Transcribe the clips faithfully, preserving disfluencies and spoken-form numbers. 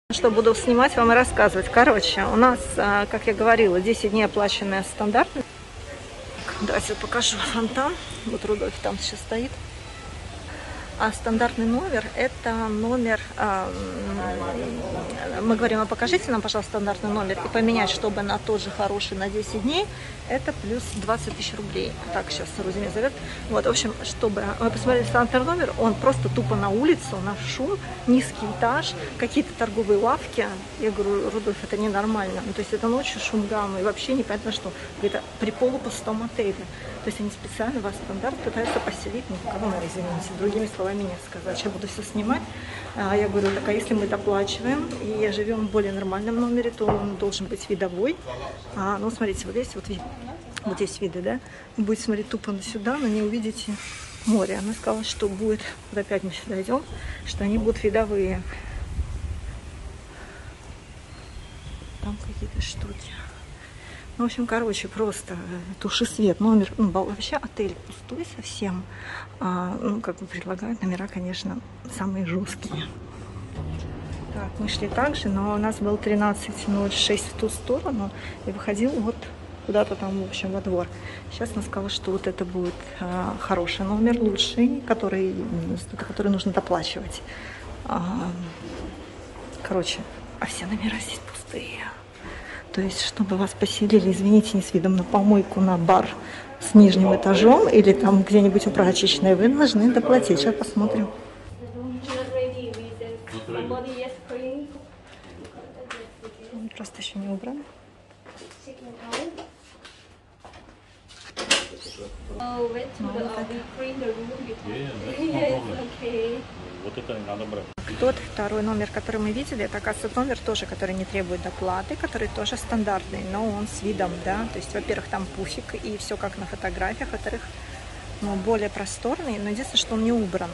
Что буду снимать вам и рассказывать. Короче, у нас, как я говорила, десять дней оплаченные стандартно. Давайте я покажу фонтан. Вот Рудольф там сейчас стоит. А стандартный номер – это номер, э, мы говорим, а покажите нам, пожалуйста, стандартный номер и поменять, чтобы на тот же хороший на десять дней, это плюс двадцать тысяч рублей. Так, сейчас Рузи меня зовет. Вот, в общем, чтобы вы посмотрели стандартный номер, он просто тупо на улице, у нас шум, низкий этаж, какие-то торговые лавки. Я говорю, Рудольф, это ненормально. Ну, то есть это ночью шум гамма и вообще непонятно что. Это при полупустом отеле. То есть они специально вас стандарт пытаются поселить, ну, кого надо, извините, другими словами не сказать. Сейчас буду все снимать. А я говорю, так, а если мы доплачиваем и живем в более нормальном номере, то он должен быть видовой. А, ну, смотрите, вот здесь вот, вот здесь виды, да? Вы будете смотреть тупо сюда, но не увидите море. Она сказала, что будет, вот опять мы сюда идем, что они будут видовые. Там какие-то штуки. Ну, в общем, короче, просто туши свет, номер, ну, вообще отель пустой совсем. А, ну, как бы предлагают номера, конечно, самые жесткие. Так, мы шли так же, но у нас был тринадцать ноль шесть в ту сторону и выходил вот куда-то там, в общем, во двор. Сейчас она сказала, что вот это будет а, хороший номер, лучший, который, который нужно доплачивать. А, короче, а все номера здесь пустые. То есть, чтобы вас поселили, извините, не с видом на помойку, на бар с нижним этажом или там где-нибудь у прачечной, вы должны доплатить. Сейчас посмотрим. Он просто еще не убран. Вот это надо брать. Тот второй номер, который мы видели, это, оказывается, номер тоже, который не требует доплаты, который тоже стандартный, но он с видом, да, то есть, во-первых, там пуфик и все как на фотографиях, во-вторых, ну, более просторный, но единственное, что он не убран.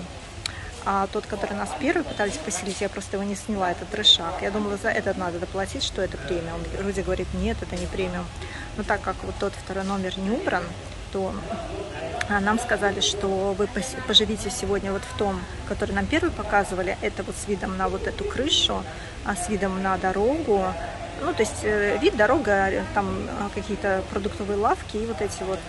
А тот, который нас первый пытались поселить, я просто его не сняла, это трешак. Я думала, за этот надо доплатить, что это премиум. Руди говорит, нет, это не премиум. Но так как вот тот второй номер не убран, то нам сказали, что вы поживите сегодня вот в том, который нам первый показывали, это вот с видом на вот эту крышу, а с видом на дорогу. Ну, то есть вид, дорога, там какие-то продуктовые лавки и вот эти вот,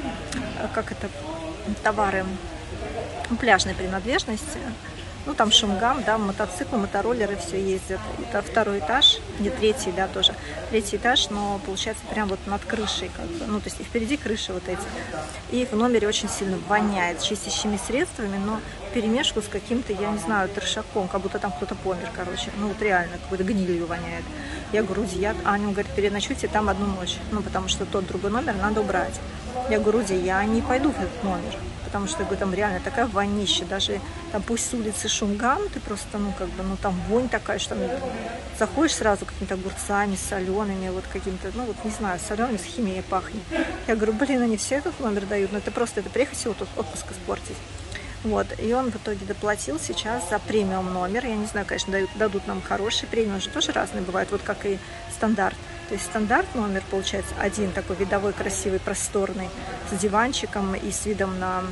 как это, товары пляжной принадлежности. Ну, там шумгам, да, мотоциклы, мотороллеры все ездят. Это второй этаж, не третий, да, тоже. Третий этаж, но получается прям вот над крышей, как бы. Ну, то есть и впереди крыши вот эти. И в номере очень сильно воняет чистящими средствами, но перемешку с каким-то, я не знаю, трешаком, как будто там кто-то помер, короче. Ну, вот реально, какой-то гнилью воняет. Я говорю, Руди, я... Аня говорит, переночуйте там одну ночь. Ну, потому что тот другой номер надо убрать. Я говорю, Руди, я не пойду в этот номер. Потому что, говорю, там реально такая вонища, даже там пусть с улицы шумгам, ты просто, ну, как бы, ну, там вонь такая, что там заходишь сразу какими-то огурцами, солеными, вот каким-то, ну, вот, не знаю, солеными, с химией пахнет. Я говорю, блин, они все этот номер дают, но это просто, это приехать всего тут отпуск испортить. Вот, и он в итоге доплатил сейчас за премиум номер, я не знаю, конечно, дают, дадут нам хороший премиум, же тоже разные бывают, вот как и стандарт. То есть стандарт номер, получается, один такой видовой, красивый, просторный, с диванчиком и с видом на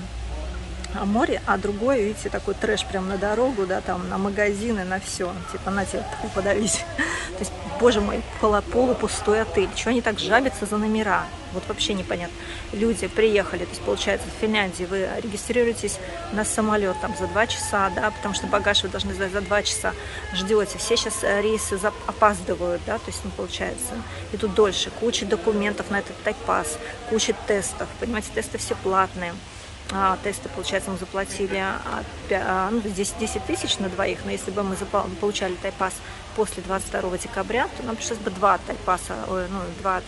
море, а другой, видите, такой трэш прям на дорогу, да, там, на магазины, на все, типа, на тебе подавись. То есть, боже мой, полупустой отель. Чего они так жабятся за номера? Вот вообще непонятно. Люди приехали, то есть, получается, в Финляндии вы регистрируетесь на самолет там за два часа, да, потому что багаж вы должны сдать за два часа, ждете. Все сейчас рейсы опаздывают, да, то есть, ну, получается, и тут дольше. Куча документов на этот тайпас, куча тестов, понимаете, тесты все платные. А, тесты, получается, мы заплатили а, ну, здесь десять тысяч на двоих, но если бы мы получали тайпас после двадцать второго декабря, то нам пришлось бы два тайпаса, ну, два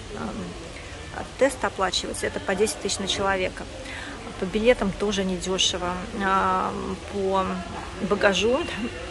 а, теста оплачивать, это по десять тысяч на человека. По билетам тоже недешево. А, по багажу,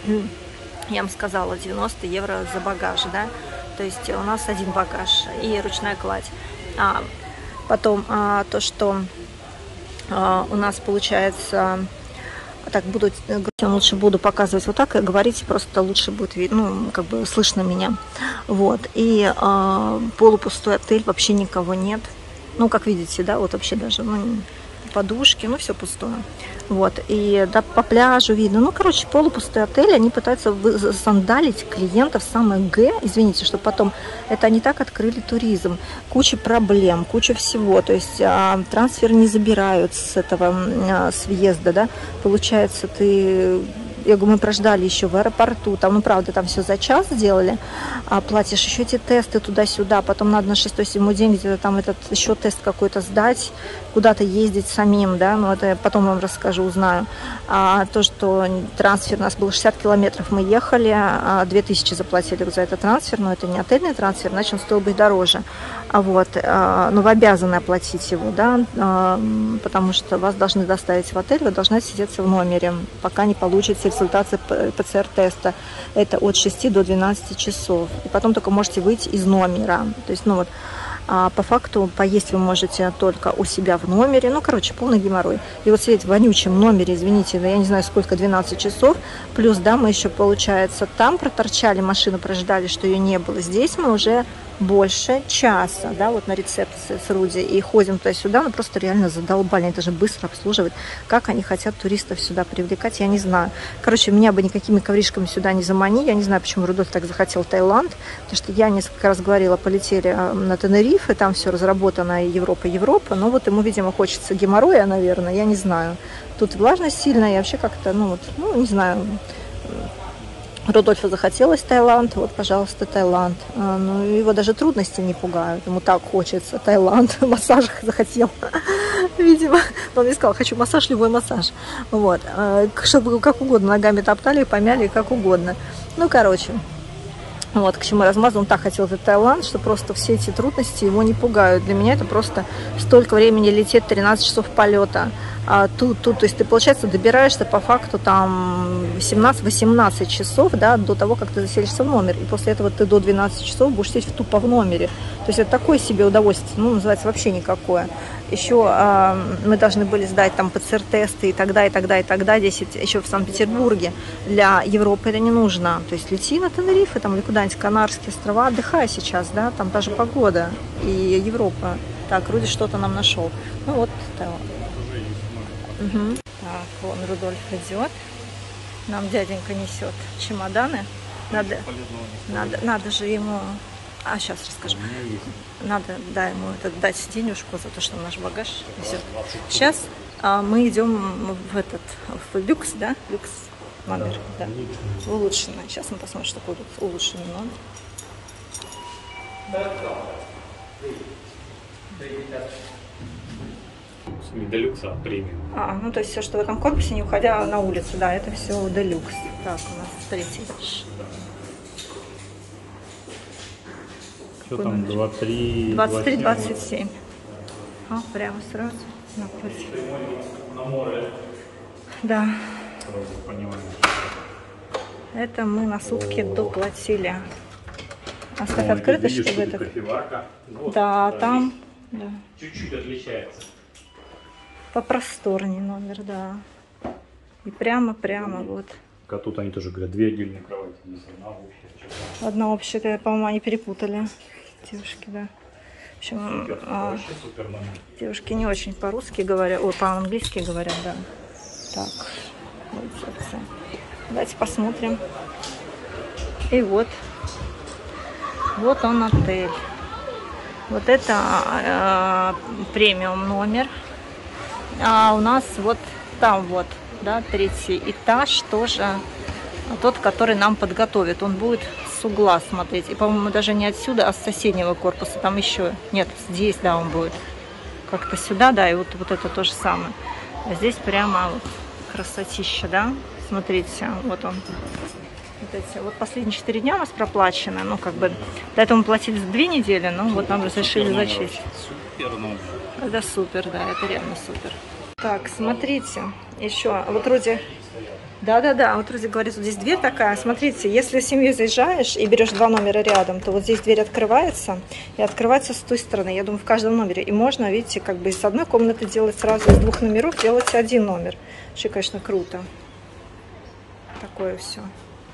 я вам сказала, девяносто евро за багаж, да, то есть у нас один багаж и ручная кладь. А, потом а, то, что Uh, у нас получается, так, буду, лучше буду показывать вот так, и говорить просто лучше будет видно, ну, как бы слышно меня. Вот, и uh, полупустой отель, вообще никого нет. Ну, как видите, да, вот вообще даже, ну, подушки, ну все пустое. Вот, и да, по пляжу видно. Ну, короче, полупустые отели, они пытаются засандалить клиентов самое Г, извините, что потом, это они так открыли туризм. Куча проблем, куча всего, то есть а, трансфер не забирают с этого, а, с въезда, да, получается, ты... Я говорю, мы прождали еще в аэропорту, там, ну, правда, там все за час сделали, а платишь еще эти тесты туда-сюда, потом надо на шестой-седьмой день где-то там этот еще тест какой-то сдать, куда-то ездить самим, да, ну, это я потом вам расскажу, узнаю. А то, что трансфер, у нас был шестьдесят километров, мы ехали, а две тысячи заплатили за этот трансфер, но это не отельный трансфер, иначе он стоил бы дороже. А вот, а, ну, вы обязаны оплатить его, да, а, потому что вас должны доставить в отель, вы должны сидеться в номере, пока не получите результаты ПЦР-теста. Это от шести до двенадцати часов. И потом только можете выйти из номера. То есть, ну вот, а по факту поесть вы можете только у себя в номере. Ну, короче, полный геморрой. И вот сидеть в вонючем номере, извините, я не знаю сколько, двенадцать часов. Плюс, да, мы еще, получается, там проторчали машину, прождали, что ее не было. Здесь мы уже больше часа, да, вот на рецепции с Руди, и ходим туда-сюда, ну просто реально задолбали, они даже быстро обслуживают. Как они хотят туристов сюда привлекать, я не знаю. Короче, меня бы никакими ковришками сюда не замани, я не знаю, почему Рудольф так захотел Таиланд, потому что я несколько раз говорила, полетели на Тенерифе, там все разработано, Европа, Европа, но вот ему, видимо, хочется геморроя, наверное, я не знаю. Тут влажность сильная, и вообще как-то, ну вот, ну, не знаю, Рудольфу захотелось Таиланд, вот, пожалуйста, Таиланд. А, ну, его даже трудности не пугают, ему так хочется Таиланд, массаж захотел, видимо. Он мне сказал, хочу массаж, любой массаж. Вот, а, чтобы как угодно ногами топтали, помяли, как угодно. Ну, короче, вот, к чему размазал, он так хотел этот Таиланд, что просто все эти трудности его не пугают. Для меня это просто столько времени лететь, тринадцать часов полета. А тут, тут, то есть ты, получается, добираешься по факту там семнадцать-восемнадцать часов, да, до того, как ты заселишься в номер. И после этого ты до двенадцати часов будешь сидеть тупо в номере. То есть это такое себе удовольствие, ну, называется вообще никакое. Еще э, мы должны были сдать там ПЦР-тесты и тогда, и тогда, и тогда, десять, еще в Санкт-Петербурге. Для Европы это не нужно. То есть лети на Тенерифе там, или куда-нибудь, Канарские острова, отдыхай сейчас, да, там даже погода и Европа. Так, Руди что-то нам нашел. Ну вот, Таиланд. Угу. Так, вон Рудольф идет. Нам дяденька несет чемоданы. Надо, надо, надо же ему... А, сейчас расскажу. Надо, да, ему это, дать денежку за то, что наш багаж везет. Сейчас а, мы идем в этот, в люкс, да? Люкс номер, да. Улучшенный. Сейчас мы посмотрим, что такое улучшенный номер. Не делюкс, а премиум. А, ну то есть все, что в этом корпусе, не уходя на улицу, да, это все делюкс. Так, у нас третий этаж. Что там, двадцать три, двадцать три, двадцать семь. А, прямо сразу напротив. На море. Да. Сразу понимаю. Это мы на сутки О. доплатили. Оставь О, открыто, видишь, чтобы тут это... кофеварка. Вот, Да, да, там... Да. чуть-чуть отличается. Попросторнее номер, да. И прямо-прямо вот. А тут они тоже говорят, две отдельные кровати. Здесь одна общая. Одна общая, по-моему, они перепутали. Девушки, да. В общем, Супер, а, вообще супер номер. девушки не очень по-русски говорят, ой, по-английски говорят, да. Так, рецепция. Давайте посмотрим. И вот. Вот он отель. Вот это э, премиум номер. А у нас вот там вот, да, третий этаж тоже тот, который нам подготовит. Он будет с угла смотреть. И, по-моему, даже не отсюда, а с соседнего корпуса. Там еще, нет, здесь, да, он будет. Как-то сюда, да, и вот, вот это то же самое. А здесь прямо вот красотища, да. Смотрите, вот он. Вот, эти, вот последние четыре дня у нас проплачены. Ну, как бы, до этого мы платили за две недели, но вот нам разрешили зачесть. Супер номер. Это супер, да, это реально супер. Так, смотрите, еще, вот Руди, да-да-да, вот Руди говорит, вот здесь дверь такая, смотрите, если в семью заезжаешь и берешь два номера рядом, то вот здесь дверь открывается, и открывается с той стороны, я думаю, в каждом номере, и можно, видите, как бы из одной комнаты делать сразу, из двух номеров делать один номер, вообще, конечно, круто, такое все.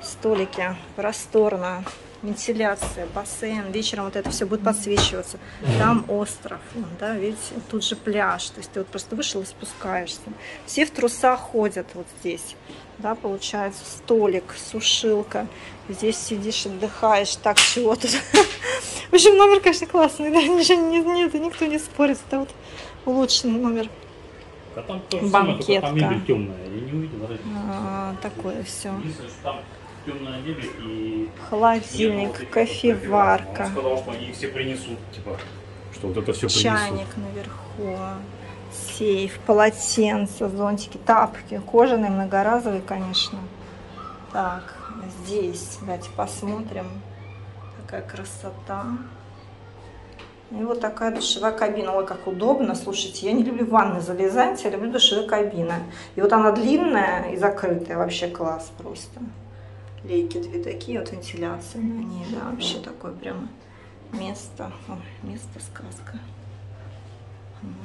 Столики, просторно, вентиляция, бассейн. Вечером вот это все будет подсвечиваться. Там остров, да, видите, тут же пляж. То есть ты вот просто вышел и спускаешься. Все в трусах ходят вот здесь. Да, получается, столик, сушилка. Здесь сидишь, отдыхаешь. Так, чего тут? В общем, номер, конечно, классный, да, ничего нет, нет, никто не спорит. Это вот улучшенный номер. А там тоже Банкетка. самое, там мебель темная. Я не увидел. А, такое все. Единственное, что там темная мебель и... Холодильник, вот кофеварка. Он сказал, что они их все принесут, типа, что вот это все принесут. Чайник наверху, сейф, полотенца, зонтики, тапки. Кожаные, многоразовые, конечно. Так, здесь, давайте посмотрим. Такая красота. И вот такая душевая кабина. Ой, как удобно. Слушайте, я не люблю в ванны залезать, я люблю душевую кабину. И вот она длинная и закрытая. Вообще класс просто. Лейки две такие, вот вентиляция на ней. Да, вообще такое прямо место. Ой, место сказка. Вот.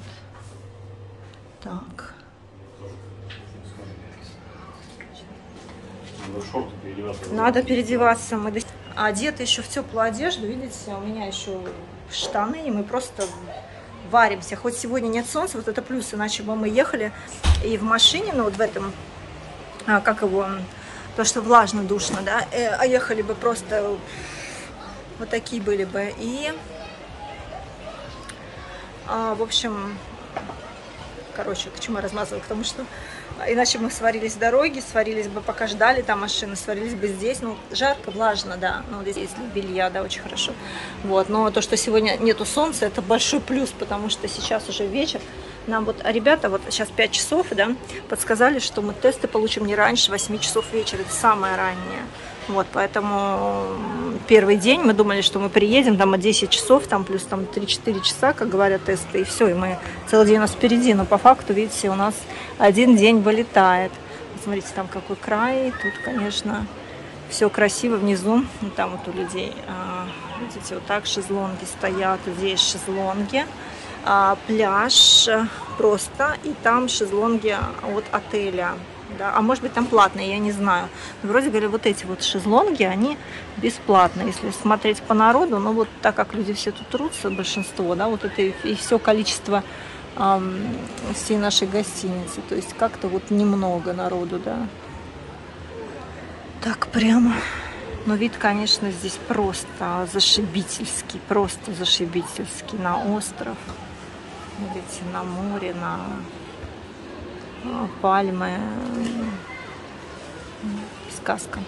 Так. Надо переодеваться. Мы одеты еще в теплую одежду. Видите, у меня еще штаны, и мы просто варимся. Хоть сегодня нет солнца, вот это плюс, иначе бы мы ехали и в машине, ну вот в этом, а, как его, то, что влажно, душно, да, а ехали бы просто, вот такие были бы. И, а, в общем, короче, к чему я размазывала, потому что иначе мы сварились в дороге, сварились бы, пока ждали там машины, сварились бы здесь. Ну, жарко, влажно, да. Ну, здесь для белья, да, очень хорошо. Вот, но то, что сегодня нету солнца, это большой плюс, потому что сейчас уже вечер. Нам вот ребята, вот сейчас пять часов, да, подсказали, что мы тесты получим не раньше восьми часов вечера. Это самое раннее. Вот, поэтому первый день мы думали, что мы приедем там от десяти часов, там плюс там три-четыре часа, как говорят тесты, и все, и мы целый день у нас впереди. Но по факту, видите, у нас один день вылетает. Смотрите, там какой край, тут, конечно, все красиво внизу. Там вот у людей, видите, вот так шезлонги стоят, здесь шезлонги, пляж просто, и там шезлонги от отеля. Да, а может быть там платные, я не знаю. Но вроде говоря, вот эти вот шезлонги, они бесплатные. Если смотреть по народу, ну вот так как люди все тут трутся, большинство, да, вот это и, и все количество эм, всей нашей гостиницы. То есть как-то вот немного народу, да. Так прямо. Но вид, конечно, здесь просто зашибительский, просто зашибительский на остров. Видите, на море, на... пальмы, сказка.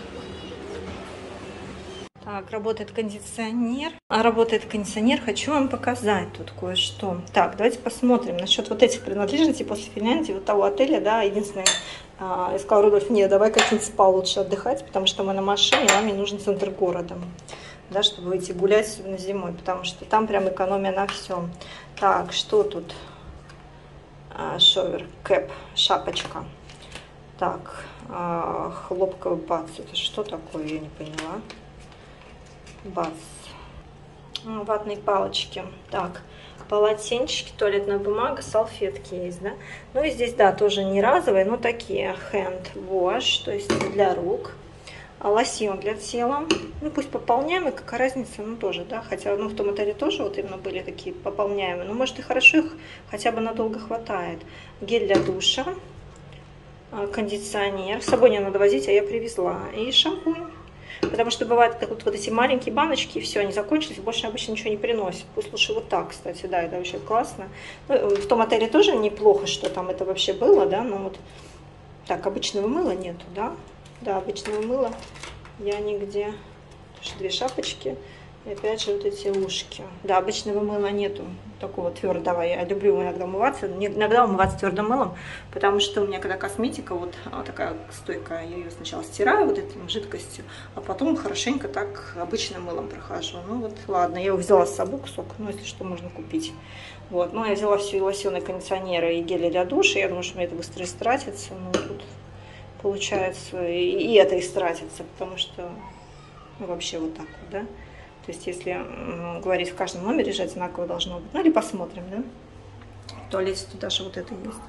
Так, работает кондиционер. А работает кондиционер. Хочу вам показать тут кое-что. Так, давайте посмотрим насчет вот этих принадлежностей после Финляндии, вот того отеля, да, единственное, а, я сказала, Рудольф, нет, давай как-нибудь спа лучше отдыхать, потому что мы на машине, нам не нужен центр города, да, чтобы выйти гулять, особенно зимой, потому что там прям экономия на всем. Так, что тут? Шовер, кэп, шапочка. Так, хлопковый бац. Это что такое, я не поняла. Бац. Ватные палочки. Так, полотенчики, туалетная бумага, салфетки есть, да. Ну и здесь, да, тоже не разовые, но такие hand wash, то есть для рук. Лосьон для тела. Ну, пусть пополняемый, какая разница, ну, тоже, да. Хотя, ну, в том отеле тоже вот именно были такие пополняемые. Но, может, и хорошо их хотя бы надолго хватает. Гель для душа, кондиционер. С собой не надо возить, а я привезла. И шампунь. Потому что бывает, как вот, вот эти маленькие баночки, и все, они закончились, больше обычно ничего не приносят. Пусть лучше вот так, кстати, да, это вообще классно. Ну, в том отеле тоже неплохо, что там это вообще было, да, но вот так, обычного мыла нету, да. Да, обычного мыла я нигде. Две шапочки и опять же вот эти ушки. Да, обычного мыла нету такого твердого. Я люблю иногда умываться, иногда умываться твердым мылом, потому что у меня когда косметика вот, вот такая стойкая, я ее сначала стираю вот этим жидкостью, а потом хорошенько так обычным мылом прохожу. Ну вот, ладно, я его взяла с собой кусок, ну если что, можно купить. Вот, ну я взяла все и лосьоны, кондиционеры и гели для душа. Я думаю, что мне это быстро истратится, но тут получается и, и это истратится, потому что ну, вообще вот так вот, да. То есть если м, говорить в каждом номере же одинаково должно быть. Ну или посмотрим, да. В туалете тут даже вот это есть.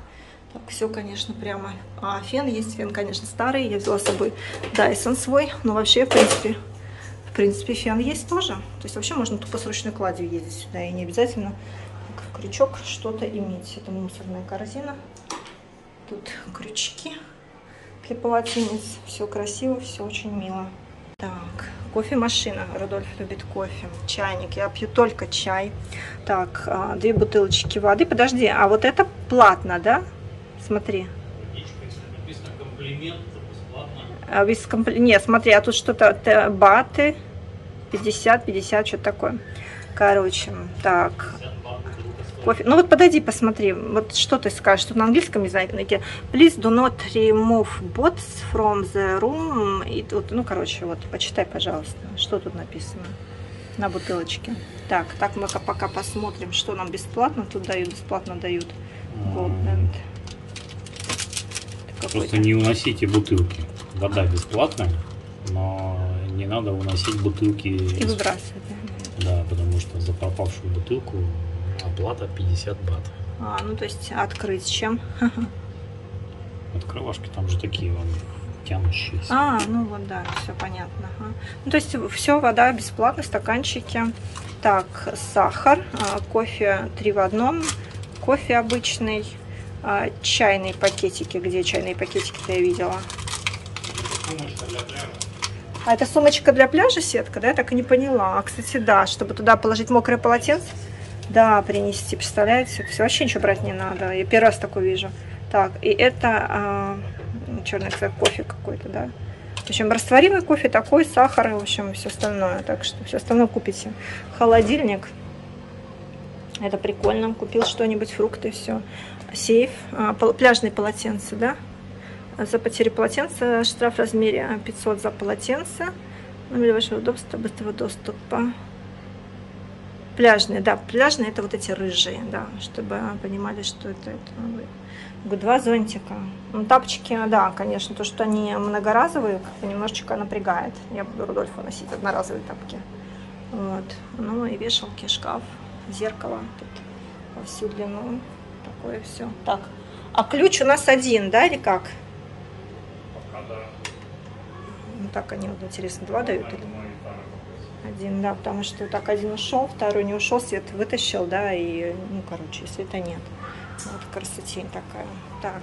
Так, все, конечно, прямо. А, фен есть, фен, конечно, старый. Я взяла с собой Dyson свой. Но вообще, в принципе, в принципе, фен есть тоже. То есть вообще можно тупо с ручной кладью ездить сюда. И не обязательно как крючок что-то иметь. Это мусорная корзина. Тут крючки для полотенец. Все красиво, все очень мило. Так, кофемашина. Рудольф любит кофе. Чайник. Я пью только чай. Так, две бутылочки воды. Подожди, а вот это платно, да? Смотри. Написано комплимент, бесплатно. А, без компл... Нет, смотри, а тут что-то баты. пятьдесят, пятьдесят, что-то такое. Короче, так. Кофе. Ну вот подойди, посмотри. Вот что ты скажешь? Тут на английском языке. Please do not remove bots from the room. И тут, ну, короче, вот, почитай, пожалуйста, что тут написано на бутылочке. Так, так мы пока посмотрим, что нам бесплатно тут дают. Бесплатно дают. Goldland. Просто не уносите бутылки. Вода бесплатная, но не надо уносить бутылки. И выбрасывать. Да, потому что за пропавшую бутылку оплата пятьдесят бат. А, ну то есть открыть чем? Открывашки там же такие вон тянущиеся. А, ну вот да, все понятно. Ага. Ну то есть все, вода бесплатно, стаканчики. Так, сахар, кофе три в одном, кофе обычный, чайные пакетики. Где чайные пакетики-то я видела? Сумочка для пляжа. А это сумочка для пляжа, сетка, да? Я так и не поняла. А, кстати, да, чтобы туда положить мокрое полотенце. Да, принести, представляете? Все, вообще ничего брать не надо. Я первый раз такой вижу. Так, и это а, черный, кстати, кофе какой-то, да? В общем, растворимый кофе такой, сахар, в общем, все остальное. Так что все остальное купите. Холодильник. Это прикольно. Купил что-нибудь, фрукты, все. Сейф. А, пляжные полотенца, да? За потерю полотенца штраф в размере пятьсот за полотенце. Ну, для вашего удобства, быстрого доступа. Пляжные, да, пляжные это вот эти рыжие, да, чтобы понимали, что это. это. Два зонтика. Ну, тапочки, да, конечно, то, что они многоразовые, как-то немножечко напрягает. Я буду Рудольфу носить одноразовые тапки. Вот. Ну и вешалки, шкаф, зеркало тут во всю длину. Такое все. Так. А ключ у нас один, да, или как? Пока да. Ну так они, вот интересно, два дают или? Один, да, потому что так один ушел, второй не ушел, свет вытащил, да, и, ну, короче, света нет. Вот красотень такая. Так.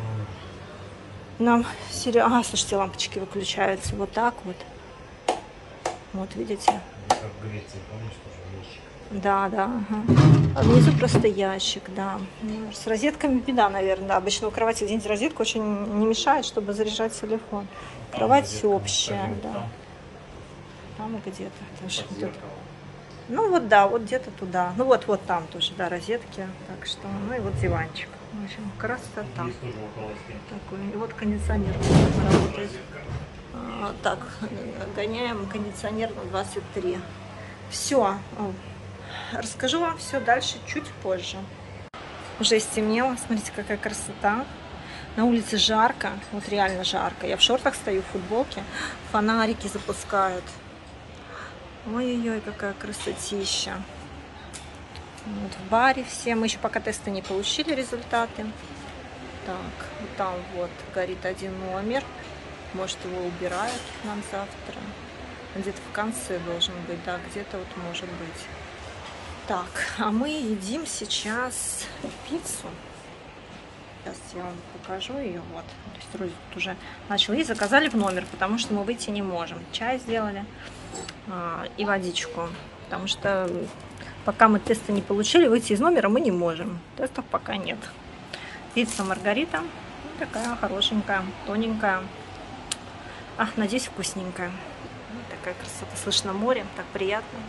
Нам серия... А, слушайте, лампочки выключаются вот так вот. Вот, видите? Как в Греции, помнишь, тоже ящик? Да, да. Ага. А внизу просто ящик, да. С розетками беда, наверное. Да. Обычно у кровати где-нибудь розетка очень не мешает, чтобы заряжать телефон. Там кровать общая, да. Там, там где-то. Тут... Ну вот да, вот где-то туда. Ну вот, вот там тоже, да, розетки. Так что, ну и вот диванчик. В общем, красота. Такой. И вот кондиционер работает. А, так, гоняем кондиционер на двадцать три. Все. Расскажу вам все дальше чуть позже. Уже стемнело. Смотрите, какая красота. На улице жарко. Вот реально жарко. Я в шортах стою, в футболке. Фонарики запускают. Ой-ой-ой, какая красотища. Вот в баре все. Мы еще пока тесты не получили, результаты. Так, вот там вот горит один номер. Может, его убирают нам завтра. Где-то в конце должен быть, да, где-то вот может быть. Так, а мы едим сейчас пиццу. Сейчас я вам покажу ее. Вот. То есть Русь уже начал есть. Заказали в номер, потому что мы выйти не можем. Чай сделали а, и водичку. Потому что пока мы тесты не получили, выйти из номера мы не можем. Тестов пока нет. Пицца Маргарита. Такая хорошенькая, тоненькая. Ах, надеюсь, вкусненькая. Вот такая красота. Слышно море, так приятно.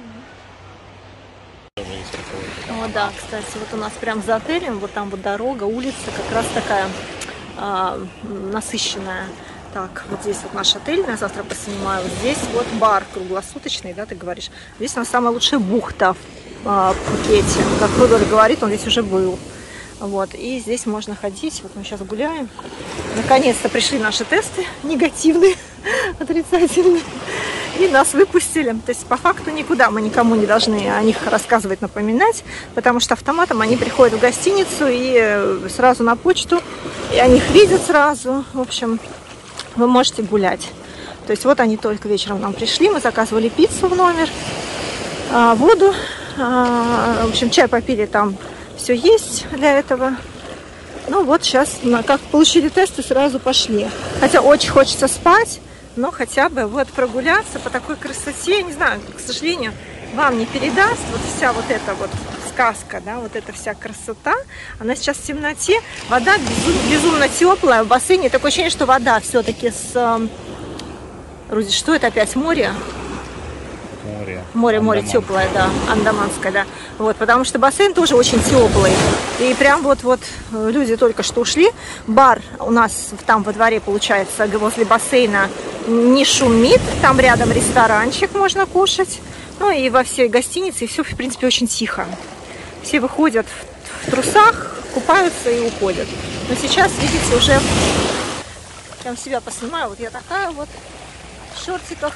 О, да, кстати, вот у нас прям за отелем, вот там вот дорога, улица как раз такая а, насыщенная. Так, вот здесь вот наш отель, я завтра поснимаю. Вот здесь вот бар круглосуточный, да, ты говоришь. Здесь у нас самая лучшая бухта а, в Пхукете. Как Рудольф говорит, он здесь уже был. Вот, и здесь можно ходить. Вот мы сейчас гуляем. Наконец-то пришли наши тесты негативные, отрицательные. и нас выпустили. То есть по факту никуда мы никому не должны о них рассказывать, напоминать, потому что автоматом они приходят в гостиницу и сразу на почту, и они их видят сразу. В общем, вы можете гулять. То есть вот они только вечером нам пришли, мы заказывали пиццу в номер, воду, в общем, чай попили, там все есть для этого. Ну вот сейчас, как получили тесты, сразу пошли. Хотя очень хочется спать, но хотя бы вот прогуляться по такой красоте. Я не знаю, к сожалению, вам не передаст вот вся вот эта вот сказка, да, вот эта вся красота. Она сейчас в темноте, вода безумно, безумно теплая, в бассейне такое ощущение, что вода все-таки с... Руди, что это опять, море? Море. Море, море теплое, да, андаманское, да. Вот, потому что бассейн тоже очень теплый. И прям вот-вот люди только что ушли. Бар у нас там во дворе, получается, возле бассейна не шумит. Там рядом ресторанчик, можно кушать. Ну и во всей гостинице, и все, в принципе, очень тихо. Все выходят в трусах, купаются и уходят. Но сейчас, видите, уже прям себя поснимаю. Вот я такая вот в шортиках.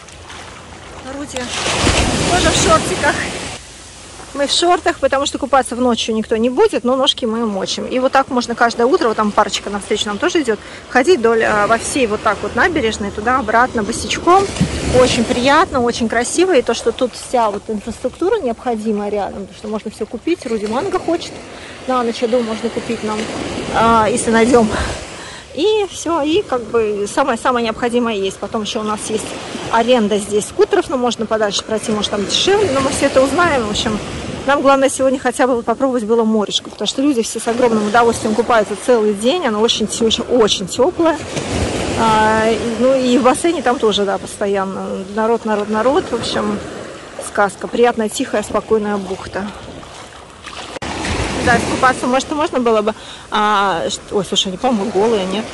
Руди тоже в шортиках. Мы в шортах, потому что купаться в ночью никто не будет, но ножки мы мочим. И вот так можно каждое утро, вот там парочка навстречу нам тоже идет, ходить вдоль во всей вот так вот набережной, туда-обратно босичком. Очень приятно, очень красиво. И то, что тут вся вот инфраструктура необходимая рядом, что можно все купить. Руди манго хочет. На ночь, я думаю, можно купить нам, если найдем. И все, и как бы самое-самое необходимое есть. Потом еще у нас есть аренда здесь скутеров, но можно подальше пройти, может там дешевле, но мы все это узнаем. В общем, нам главное сегодня хотя бы попробовать было морешко, потому что люди все с огромным удовольствием купаются целый день, оно очень, очень, очень теплое. А, и, ну и в бассейне там тоже, да, постоянно народ, народ, народ. В общем, сказка. Приятная, тихая, спокойная бухта. Да, искупаться, может, и можно было бы. А, ой, слушай, они, по-моему, голые, нет?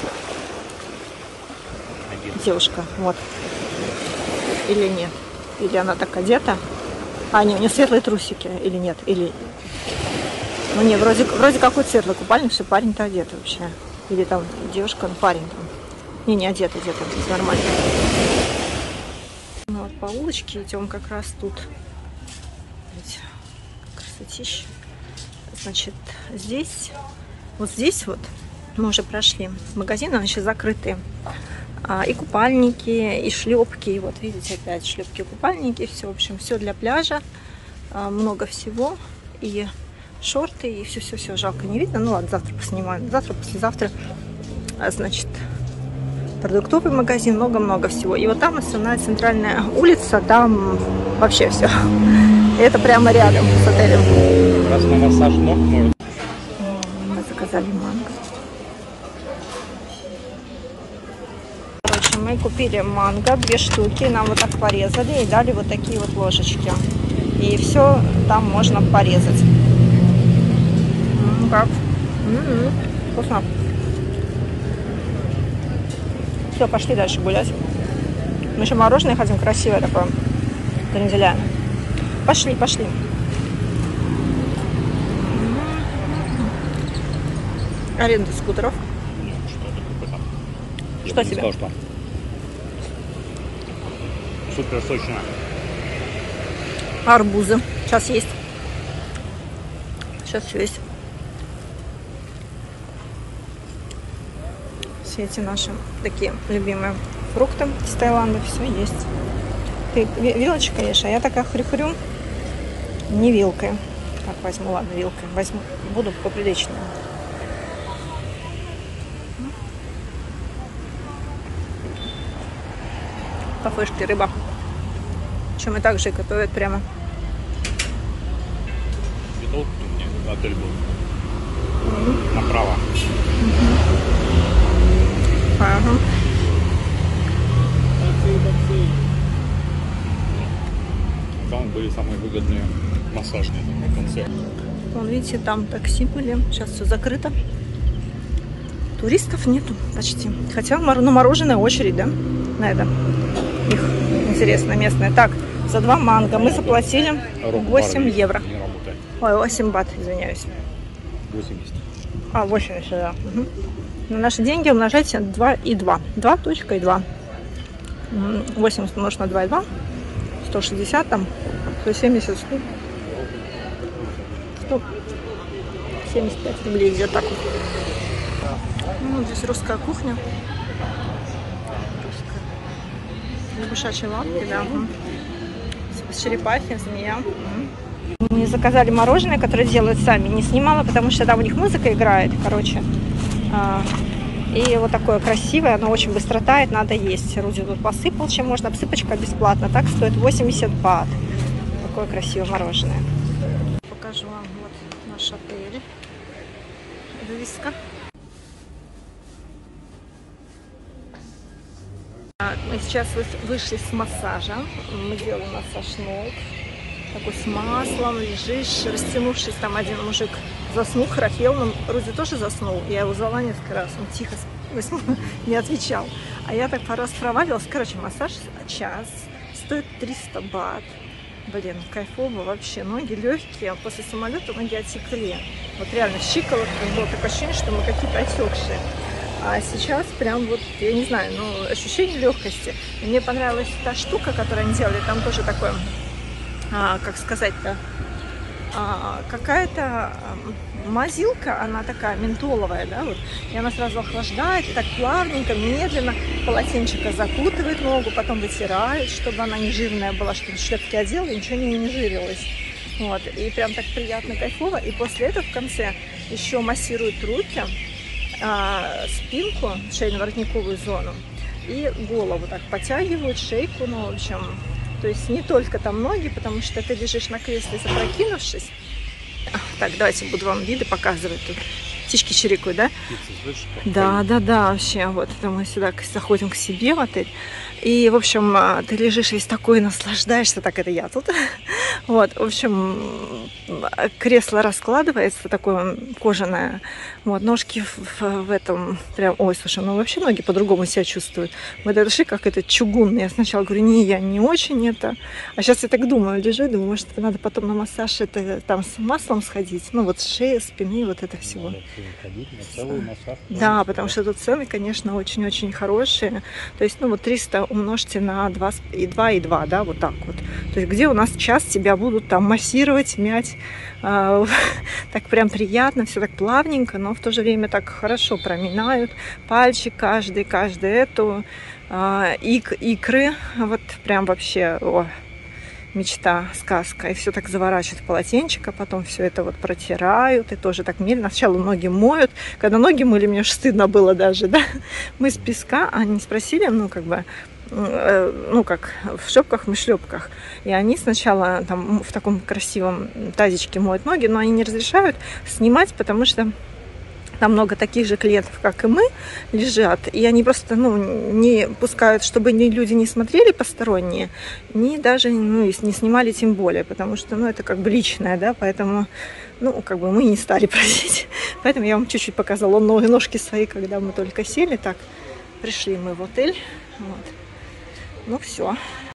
Один. Девушка, вот. Или нет? Или она так одета? А, не, у нее светлые трусики. Или нет? Или... Ну, не, вроде, вроде какой светлый купальник, что парень-то одет вообще. Или там девушка, ну, парень там. Не, не одет, одет, здесь нормально. Ну, вот по улочке идем как раз тут. Видите, красотища. Значит, здесь, вот здесь вот мы уже прошли. Магазины, они еще закрытые. А, и купальники, и шлепки. И вот видите, опять шлепки, купальники. Все, в общем, все для пляжа. А, много всего. И шорты, и все-все-все. Жалко, не видно. Ну ладно, завтра поснимаем. Завтра, послезавтра. А, значит, продуктовый магазин, много-много всего. И вот там основная центральная улица. Там вообще все. Это прямо рядом с отелем. Раз на массаж ног может. Мы заказали манго. Короче, мы купили манго, две штуки. Нам вот так порезали и дали вот такие вот ложечки. И все там можно порезать. Ну как? М-м-м, вкусно. Все, пошли дальше гулять. Мы еще мороженое хотим, красивое такое. Кренделяное. Пошли, пошли. Аренда скутеров. Нет, что такое там? Что Я бы не тебе? сказал, что супер сочно. Арбузы. Сейчас есть. Сейчас все есть. Все эти наши такие любимые фрукты из Таиланда. Все есть. Ты вилочкой ешь, а я такая хрю-хрю. Не вилкой. Так, возьму, ладно, вилкой. Возьму. Буду поприличнее. Кафешки, рыба. Чем и так же готовят прямо. Видел, у меня отель был. Mm-hmm. Направо. Mm-hmm. Ага. Там были самые выгодные массажные в конце. Вон, видите, там такси были. Сейчас все закрыто. Туристов нету почти. Хотя ну, мороженое очередь, да? На это. Их интересно местное. Так, за два манго мы заплатили восемь евро. Ой, восемь бат, извиняюсь. восемьдесят. А, восемьдесят, да. Угу. На наши деньги умножайте два и два. два точка и два. восемьдесят умножить на два и два, сто шестьдесят, там, сто семьдесят, сто, сто семьдесят пять рублей где-то так вот. Ну, здесь русская кухня. Русская. Лягушачьи лапки, да. Черепахи, змея. Мы заказали мороженое, которое делают сами. Не снимала, потому что там у них музыка играет, короче. И вот такое красивое, оно очень быстро тает, надо есть. Руди тут посыпал, чем можно. Обсыпочка бесплатно. Так стоит восемьдесят бат. Такое красивое мороженое. Покажу вам вот наш отель. Вывеска. Мы сейчас вышли с массажа. Мы делали массаж ног. Такой с маслом, лежишь, растянувшись, там один мужик заснул, храпел, но Руди тоже заснул. Я его звала несколько раз, он тихо не отвечал. А я так пару раз проваливалась. Короче, массаж час, стоит триста бат. Блин, кайфово вообще. Ноги легкие, после самолета ноги отекли. Вот реально, щиколотках было такое ощущение, что мы какие-то отекшие. А сейчас прям вот, я не знаю, ну, ощущение легкости. И мне понравилась та штука, которую они делали, там тоже такое... А, как сказать-то, а, какая-то мазилка, она такая ментоловая, да, вот, и она сразу охлаждает, и так плавненько, медленно полотенчика закутывает ногу, потом вытирает, чтобы она не жирная была, чтобы шлепки одела, и ничего не, не жирилось. Вот, и прям так приятно, кайфово. И после этого в конце еще массируют руки, а, спинку, шейно-воротниковую зону, и голову так подтягивают, шейку, ну, в общем... То есть не только там ноги, потому что ты лежишь на кресле, запрокинувшись. Так, давайте буду вам виды показывать. Тут птички чирикают, да? Да, да, да, вообще. Вот это мы сюда заходим к себе в отель. И, в общем, ты лежишь весь такой, наслаждаешься. Так, это я тут. Вот, в общем, кресло раскладывается, такое кожаное. Вот, ножки в, в этом прям... Ой, слушай, ну вообще ноги по-другому себя чувствуют. Вот это ши, как это чугунный. Я сначала говорю, не, я не очень это. А сейчас я так думаю, лежу и думаю, может, надо потом на массаж это там с маслом сходить. Ну, вот шея, спины, вот это всего. Да, потому что тут цены, конечно, очень-очень хорошие. То есть, ну, вот триста умножьте на два и два, и два, да, вот так вот. То есть, где у нас час тебя будут там массировать, мять. Э, так прям приятно, все так плавненько, но в то же время так хорошо проминают. Пальчик каждый, каждый эту. Э, ик, икры, вот прям вообще... О, мечта, сказка. И все так заворачивают в полотенчик, а потом все это вот протирают. И тоже так медленно. Сначала ноги моют. Когда ноги мыли, мне аж стыдно было даже, да. Мы с песка, они спросили, ну, как бы, ну, как в шлепках, мы в шлепках. И они сначала там в таком красивом тазичке моют ноги, но они не разрешают снимать, потому что там много таких же клиентов, как и мы, лежат. И они просто, ну, не пускают, чтобы ни люди не смотрели посторонние, ни даже, ну, не снимали тем более, потому что, ну, это как бы личное, да, поэтому, ну, как бы мы не стали просить. Поэтому я вам чуть-чуть показала ножки свои, когда мы только сели. Так, пришли мы в отель. Вот. Ну, все.